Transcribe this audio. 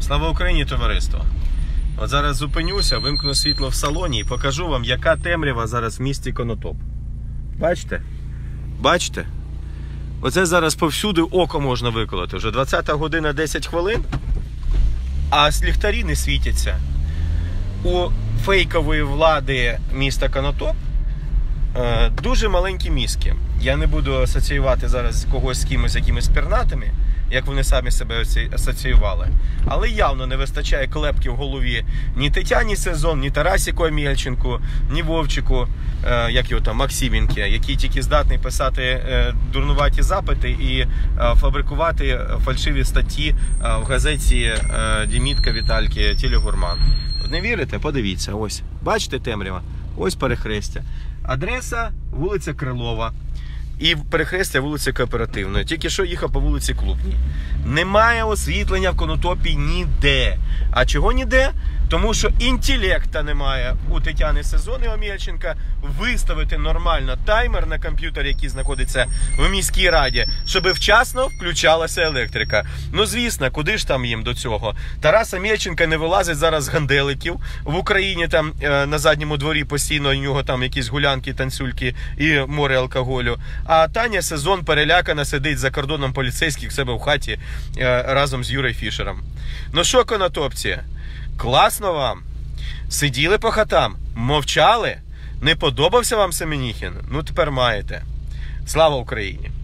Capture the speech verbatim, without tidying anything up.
Слава Україні, товариство! От зараз зупинюся, вимкну світло в салоні і покажу вам, яка темрява зараз в місті Конотоп. Бачите? Бачите? Оце зараз повсюди око можна виколоти. Вже двадцята година десять хвилин, а ліхтарі не світяться. У фейкової влади міста Конотоп е, дуже маленькі мізки. Я не буду асоціювати зараз когось з кимось, якимись пернатими, як вони самі себе асоціювали. Але явно не вистачає клепки в голові ні Тетяні Сезон, ні Тарасіку Омельченку, ні Вовчику, е, як його там, Максименки, який тільки здатний писати е, дурнуваті запити і е, фабрикувати фальшиві статті е, в газеті е, Дімітка Вітальки Телегурман. Не вірите? Подивіться, ось. Бачите темрява? Ось перехрестя. Адреса вулиця Крилова. І перехрестя вулиці Кооперативної. Тільки що їхав по вулиці Клубній. Немає освітлення в Конотопі ніде. А чого ніде? Тому що інтелекта немає у Тетяни Сезон і Омельченка виставити нормально таймер на комп'ютері, який знаходиться в міській раді, щоб вчасно включалася електрика. Ну, звісно, куди ж там їм до цього? Тарас Омельченко не вилазить зараз з ганделиків. В Україні там на задньому дворі постійно у нього там якісь гулянки, танцюльки і море алкоголю. А Таня Сезон перелякана сидить за кордоном поліцейських в себе в хаті разом з Юрою Фішером. Ну що, конотопці? Класно вам? Сиділи по хатам? Мовчали? Не подобався вам Семеніхін? Ну тепер маєте. Слава Україні!